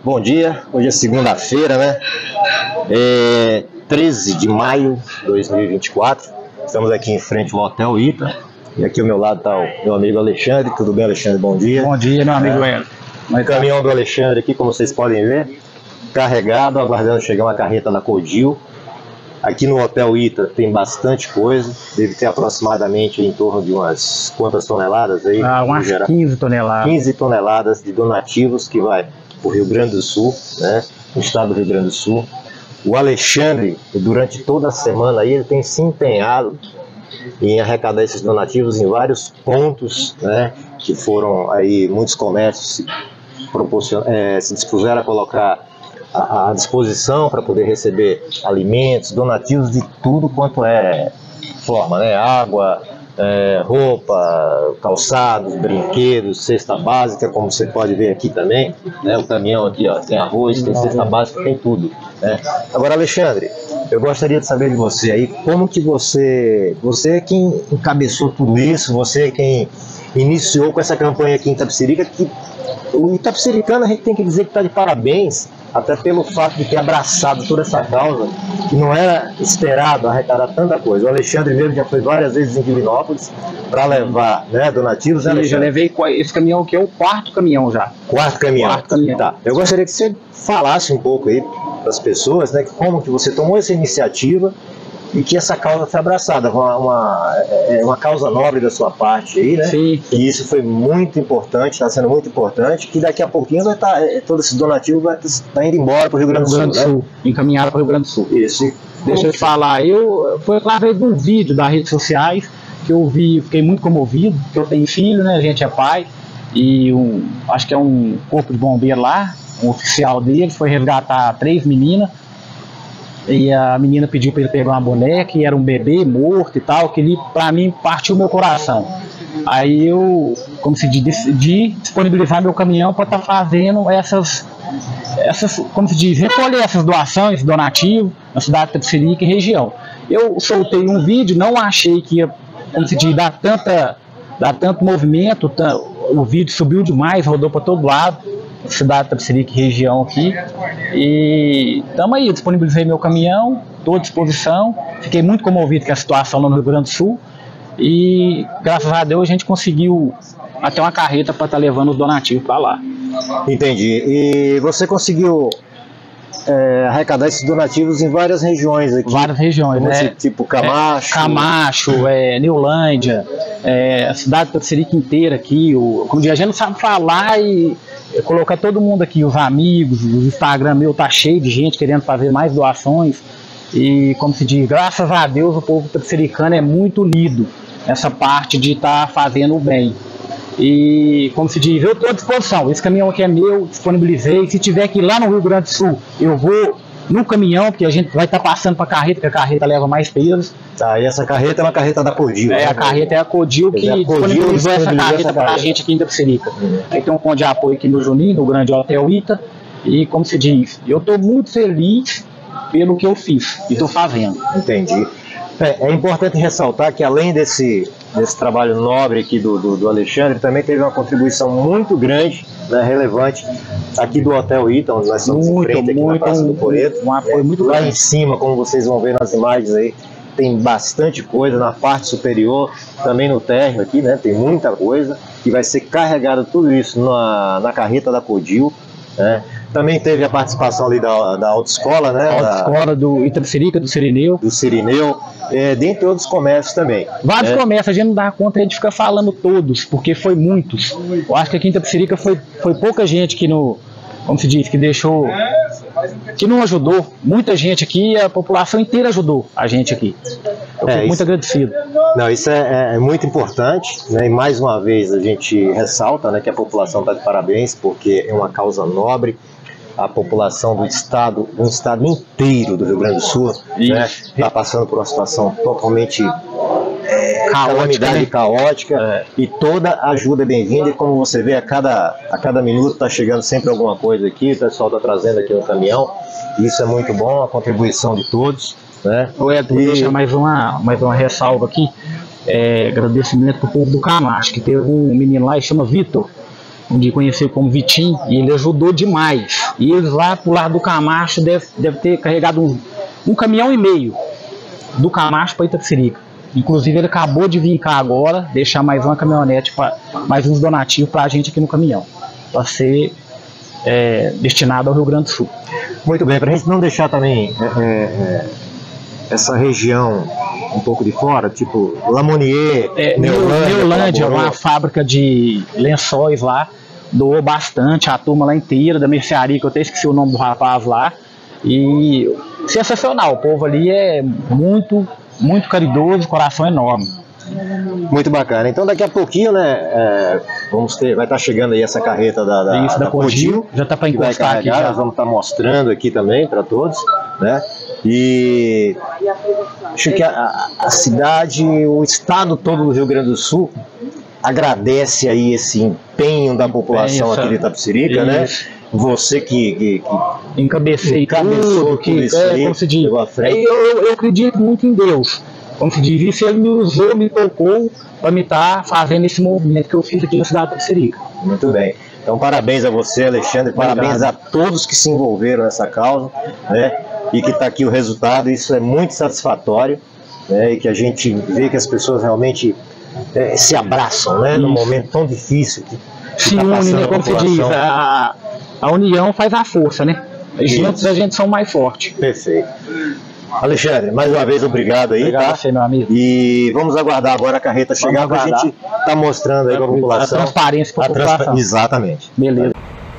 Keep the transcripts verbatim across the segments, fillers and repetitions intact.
Bom dia, hoje é segunda-feira, né? É treze de maio de dois mil e vinte e quatro. Estamos aqui em frente ao Hotel Ita. E aqui ao meu lado está o meu amigo Alexandre. Tudo bem, Alexandre? Bom dia. Bom dia, meu amigo é. O caminhão do Alexandre aqui, como vocês podem ver, carregado, aguardando chegar uma carreta da Codil. Aqui no Hotel Ita tem bastante coisa, deve ter aproximadamente em torno de umas quantas toneladas aí? Ah, umas quinze toneladas. quinze toneladas de donativos que vai para o Rio Grande do Sul, né? No estado do Rio Grande do Sul. O Alexandre, durante toda a semana aí, ele tem se empenhado em arrecadar esses donativos em vários pontos, né? Que foram aí, muitos comércios se, proporcion... é, se dispuseram a colocar à disposição para poder receber alimentos, donativos de tudo quanto é forma, né? Água, é, roupa, calçados, brinquedos, cesta básica, como você pode ver aqui também, né? O caminhão aqui, ó, tem arroz, tem cesta básica, tem tudo, né? Agora, Alexandre, eu gostaria de saber de você aí, como que você, você é quem encabeçou tudo isso, você é quem iniciou com essa campanha aqui em Itapecerica, que o itapeciricano a gente tem que dizer que está de parabéns, até pelo fato de ter abraçado toda essa causa, que não era esperado arrecadar tanta coisa. O Alexandre mesmo já foi várias vezes em Divinópolis para levar, né, donativos. Sim, já levei esse caminhão aqui, é o quarto caminhão já. Quarto caminhão. Quarto caminhão. Tá. Eu gostaria que você falasse um pouco aí para as pessoas, né, como que você tomou essa iniciativa e que essa causa foi abraçada, uma, uma, é uma causa nobre da sua parte aí, né? Sim. E isso foi muito importante, está sendo muito importante, que daqui a pouquinho vai estar, todo esse donativo vai estar indo embora para o Rio Grande do Sul, Grande né? Sul, encaminhado para o Rio Grande do Sul. Isso. Deixa eu te falar, eu foi através de um vídeo das redes sociais que eu vi, fiquei muito comovido, porque eu tenho filho, né? A gente é pai, e um, acho que é um corpo de bombeiro lá, um oficial deles, foi resgatar três meninas. E a menina pediu para ele pegar uma boneca, e era um bebê morto e tal, que ele, pra mim, partiu meu coração. Aí eu, como se diz, decidi disponibilizar meu caminhão para estar tá fazendo essas, essas, como se diz, recolher essas doações, donativos, na cidade de Itapecerica e região. Eu soltei um vídeo, não achei que ia, como se diz, dar, tanta, dar tanto movimento, o vídeo subiu demais, rodou para todo lado, cidade de Itapecerica e região aqui, e estamos aí, disponibilizei meu caminhão, estou à disposição, fiquei muito comovido com a situação no Rio Grande do Sul, e graças a Deus a gente conseguiu até uma carreta para estar tá levando os donativos para lá. Entendi. E você conseguiu é, arrecadar esses donativos em várias regiões aqui? Várias regiões, né? Tipo Camacho, é, Camacho, é, Neulândia, é, a cidade de Itapecerica inteira aqui, o, como a gente não sabe falar e colocar todo mundo aqui, os amigos, o Instagram meu tá cheio de gente querendo fazer mais doações, e como se diz, graças a Deus o povo itapeciricano é muito unido nessa parte de estar tá fazendo o bem. E como se diz, eu estou à disposição, esse caminhão aqui é meu, disponibilizei, se tiver que ir lá no Rio Grande do Sul, eu vou no caminhão, porque a gente vai estar tá passando para a carreta, que a carreta leva mais peso. Tá, e essa carreta é uma carreta da Codil. É, né? a carreta é a Codil que é a disponibilizou essa carreta para a gente aqui em Itapecerica. Uhum. Aí tem um ponto de apoio aqui no Juninho, no Grande Hotel Ita, e como se diz, eu estou muito feliz pelo que eu fiz e estou fazendo. Entendi. É, é importante ressaltar que além desse, desse trabalho nobre aqui do, do, do Alexandre, também teve uma contribuição muito grande, né, relevante, aqui do Hotel Ita, onde nós estamos muito, em frente aqui muito, na Praça do Coreto. Um apoio é, muito lá grande. Em cima, como vocês vão ver nas imagens aí, tem bastante coisa na parte superior, também no térreo aqui, né, tem muita coisa, e vai ser carregado tudo isso na, na carreta da Codil, né. Também teve a participação ali da, da autoescola, né? A autoescola do Itapecerica, do Sirineu. Do Sirineu, é, dentre outros comércios também. Vários né? comércios, a gente não dá conta, a gente fica falando todos, porque foi muitos. Eu acho que aqui em Itapecerica foi, foi pouca gente que, no, como se diz, que deixou, que não ajudou. Muita gente aqui, a população inteira ajudou a gente aqui. Eu é, fico muito isso, agradecido. Não, isso é, é muito importante, né? E mais uma vez a gente ressalta, né, que a população está de parabéns, porque é uma causa nobre. A população do estado, um estado inteiro do Rio Grande do Sul, né, está passando por uma situação totalmente é, calamidade né? caótica, é. E toda ajuda é bem-vinda, e como você vê, a cada, a cada minuto está chegando sempre alguma coisa aqui, o pessoal está trazendo aqui no caminhão, isso é muito bom, a contribuição de todos, né? Ô Ed, vou deixar mais uma, mais uma ressalva aqui, é, agradecimento para o povo do Camacho, que teve um menino lá que chama Vitor, onde conhecido como Vitinho, e ele ajudou demais. E eles lá pro lado do Camacho deve, deve ter carregado um, um caminhão e meio do Camacho para Itapecerica. Inclusive ele acabou de vir cá agora, deixar mais uma caminhonete, pra, mais uns donativos para a gente aqui no caminhão, para ser é, destinado ao Rio Grande do Sul. Muito bem, para a gente não deixar também é, é, essa região um pouco de fora, tipo Lamonier, é, Neolândia, Neolândia uma fábrica de lençóis lá, doou bastante, a turma lá inteira da mercearia, que eu até esqueci o nome do rapaz lá, e sensacional, o povo ali é muito, muito caridoso, coração enorme. Muito bacana. Então daqui a pouquinho, né, é, vamos ter, vai estar chegando aí essa carreta da, da, Isso, da, da Codil, já está para encostar aqui já. Nós vamos estar mostrando aqui também para todos, né? E acho que a, a cidade, o estado todo do Rio Grande do Sul agradece aí esse empenho da população Isso, aqui de Itapecerica, né? Você que, que, que encabecei encabeçou tudo, que, isso é, aí, como se diz, levou à frente. eu, eu, eu acredito muito em Deus. Como se diz, isso ele me usou, me tocou para me estar fazendo esse movimento que eu fiz aqui na cidade de Itapecerica. Muito bem. Então parabéns a você, Alexandre, parabéns Obrigado. a todos que se envolveram nessa causa, né? E que está aqui o resultado, isso é muito satisfatório, né? E que a gente vê que as pessoas realmente é, se abraçam, né? Num momento tão difícil que, que se tá une, né? Como se diz, a, a união faz a força, né? Juntos a gente são mais fortes. Perfeito. Alexandre, mais uma vez obrigado aí, obrigado tá? a você, meu amigo. E vamos aguardar agora a carreta chegar para a gente tá mostrando aí para a população. A transparência para a transpa população. Exatamente. Beleza.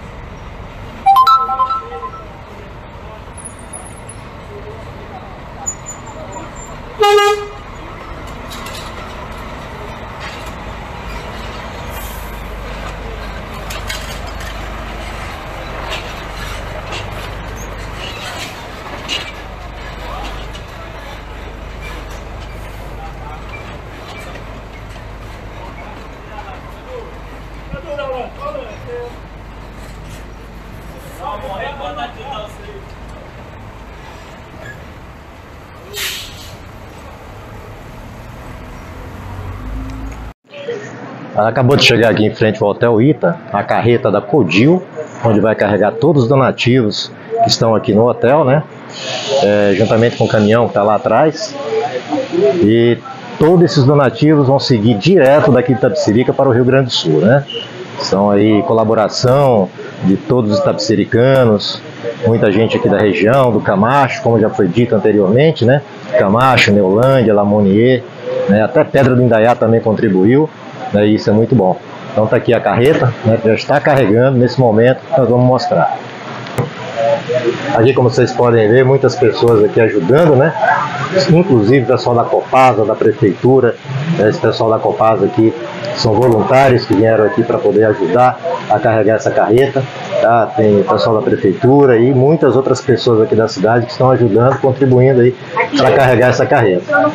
Acabou de chegar aqui em frente ao Hotel Ita, a carreta da Codil, onde vai carregar todos os donativos que estão aqui no hotel, né? É, juntamente com o caminhão que está lá atrás. E todos esses donativos vão seguir direto daqui de Itapecerica para o Rio Grande do Sul, né? São aí colaboração de todos os itapecericanos, muita gente aqui da região, do Camacho, como já foi dito anteriormente, né? Camacho, Neolândia, Lamonier, né? Até Pedra do Indaiá também contribuiu, né? E isso é muito bom. Então tá aqui a carreta, né? Já está carregando nesse momento, nós vamos mostrar. Aqui, como vocês podem ver, muitas pessoas aqui ajudando, né? Inclusive o pessoal da Copasa, da Prefeitura, né? Esse pessoal da Copasa aqui são voluntários que vieram aqui para poder ajudar a carregar essa carreta, tá? Tem o pessoal da Prefeitura e muitas outras pessoas aqui da cidade que estão ajudando, contribuindo aí para carregar essa carreta.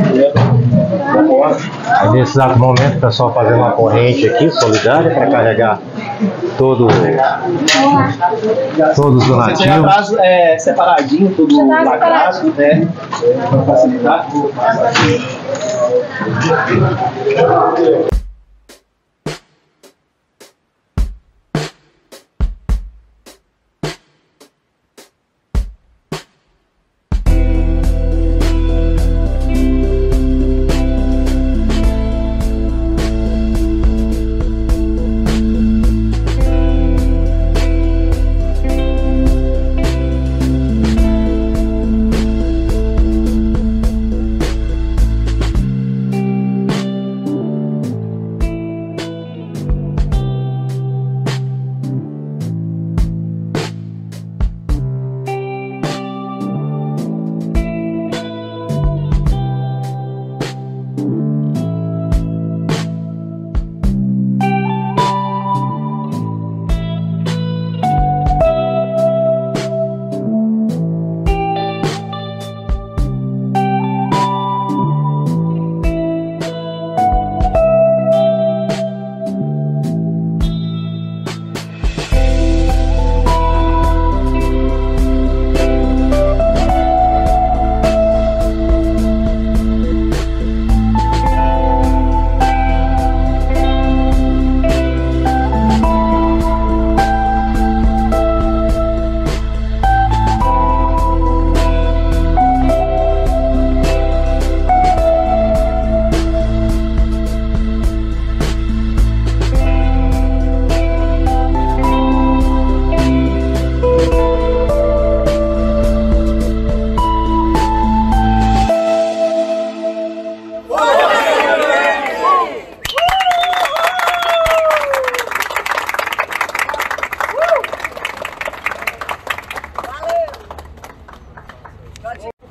Aí, nesse exato momento, o pessoal fazendo uma corrente aqui, solidária, para carregar todo, todos os donativos. Atrás é separadinho, tudo lacrado, né? Para facilitar.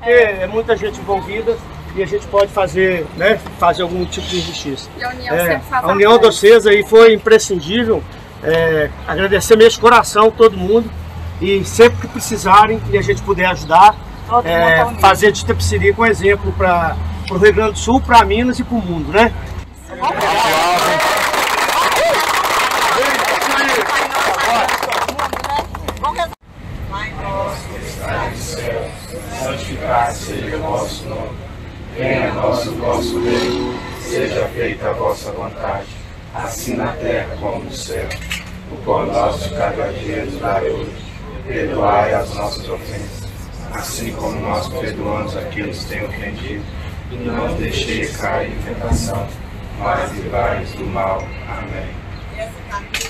porque é muita gente envolvida e a gente pode fazer, né, fazer algum tipo de injustiça. E a união É, sempre faz a união de vocês aí foi imprescindível. É, agradecer mesmo de coração todo mundo e sempre que precisarem e a gente puder ajudar, é, fazer de Itapecerica um exemplo para o Rio Grande do Sul, para Minas e para o mundo, né? Santificado seja o vosso nome, venha a nós o vosso reino, seja feita a vossa vontade, assim na terra como no céu. O pão nosso de cada dia nos dai hoje, perdoai as nossas ofensas, assim como nós perdoamos aqueles que têm ofendido, e não nos deixeis cair em tentação, mas livrai-nos do mal. Amém.